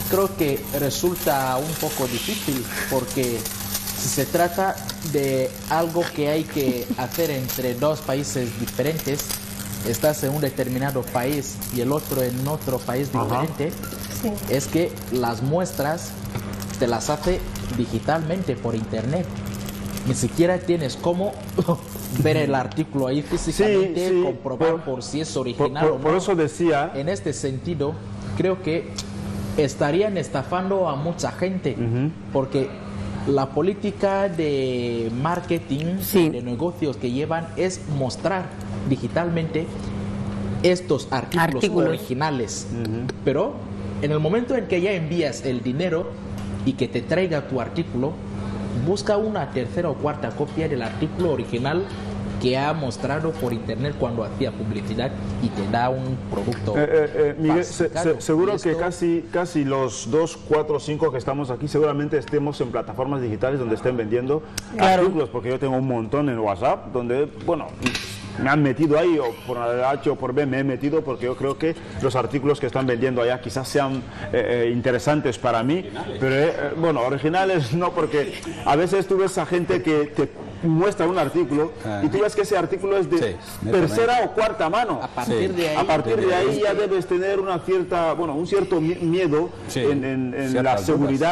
creo que resulta un poco difícil porque si se trata de algo que hay que hacer entre dos países diferentes, estás en un determinado país y el otro en otro país diferente, Sí. es que las muestras te las hace digitalmente por internet. Ni siquiera tienes cómo ver el artículo ahí físicamente, Sí, comprobar por si es original o no. Por eso decía... En este sentido, creo que estarían estafando a mucha gente, porque la política de marketing, Sí. de negocios que llevan es mostrar digitalmente estos artículos originales. Pero en el momento en que ya envías el dinero y que te traiga tu artículo, busca una tercera o cuarta copia del artículo original que ha mostrado por internet cuando hacía publicidad y te da un producto. Miguel, falsificado. seguro Y esto- que casi los 2, 4, 5 que estamos aquí seguramente estemos en plataformas digitales donde estén vendiendo artículos, porque yo tengo un montón en WhatsApp donde, bueno, me han metido ahí, o por H o por B me he metido porque yo creo que los artículos que están vendiendo allá quizás sean interesantes para mí, pero bueno, originales no, porque a veces tú ves a gente que te muestra un artículo y tú ves que ese artículo es de tercera o cuarta mano. A partir de ahí, A partir de ahí ya debes tener una cierta, bueno, un cierto miedo en la seguridad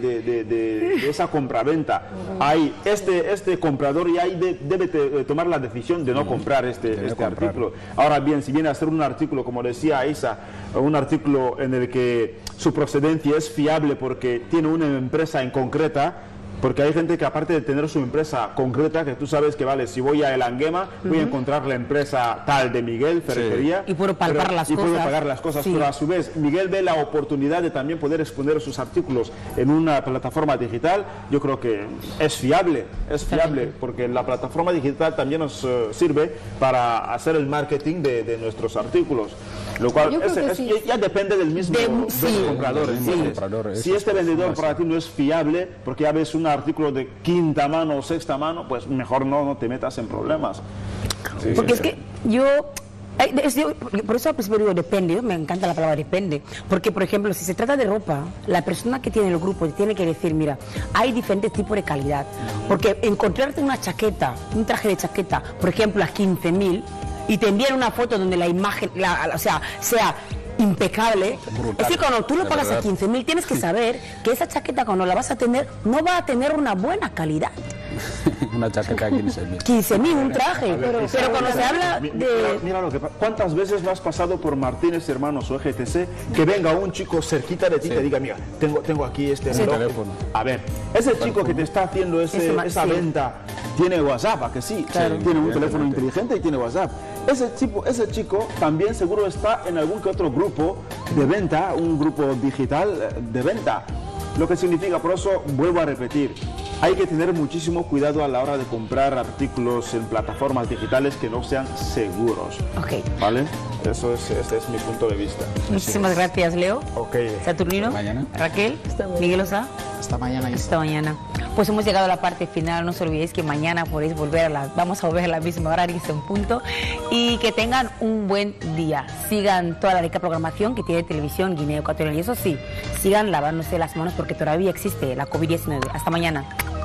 de esa compraventa. Ahí este comprador ya ahí debe tomar la decisión de no comprar este artículo. Ahora bien, si viene a ser un artículo, como decía Isa, un artículo en el que su procedencia es fiable porque tiene una empresa en concreta, porque hay gente que aparte de tener su empresa concreta, que tú sabes que vale, si voy a El Anguema, voy a encontrar la empresa tal de Miguel, ferretería. Y puedo palpar las cosas. Y puedo pagar las cosas, pero a su vez Miguel ve la oportunidad de también poder exponer sus artículos en una plataforma digital. Yo creo que es fiable, porque la plataforma digital también nos sirve para hacer el marketing de nuestros artículos. Lo cual Yo creo que sí. ya depende del mismo comprador. ¿Entiendes? Si este vendedor para ti no es fiable, porque ya ves un artículo de quinta mano o sexta mano, pues mejor no te metas en problemas. Porque es que yo por eso al principio digo depende, me encanta la palabra depende, porque por ejemplo si se trata de ropa, la persona que tiene el grupo tiene que decir, mira, hay diferentes tipos de calidad, porque encontrarte una chaqueta, un traje de chaqueta, por ejemplo a 15.000 y te envían una foto donde la imagen, o sea, sea impecable, es que cuando tú lo pagas a 15.000 tienes que saber que esa chaqueta cuando la vas a tener no va a tener una buena calidad. Una chaqueta a 15.000. 15.000 un traje, pero cuando se habla de... Mira lo que pasa. ¿Cuántas veces no has pasado por Martínez Hermanos o EGTC que venga un chico cerquita de ti y te diga, mira, tengo aquí este reloj? Teléfono. A ver, ese chico que te está haciendo esa venta tiene WhatsApp, ¿a que sí? Claro. Tiene un teléfono inteligente y tiene WhatsApp. Ese chico también seguro está en algún que otro grupo de venta, un grupo digital de venta. Lo que significa, por eso vuelvo a repetir, hay que tener muchísimo cuidado a la hora de comprar artículos en plataformas digitales que no sean seguros. Ok. ¿Vale? Ese es mi punto de vista. Muchísimas gracias, Leo. Ok. Saturnino, Mañana. Raquel, Miguel Osa. Hasta mañana. Hasta mañana. Pues hemos llegado a la parte final. No os olvidéis que mañana podéis vamos a volver a la misma hora, en punto. Y que tengan un buen día. Sigan toda la rica programación que tiene Televisión Guinea Ecuatorial. Y eso sí, sigan lavándose las manos porque todavía existe la COVID-19. Hasta mañana.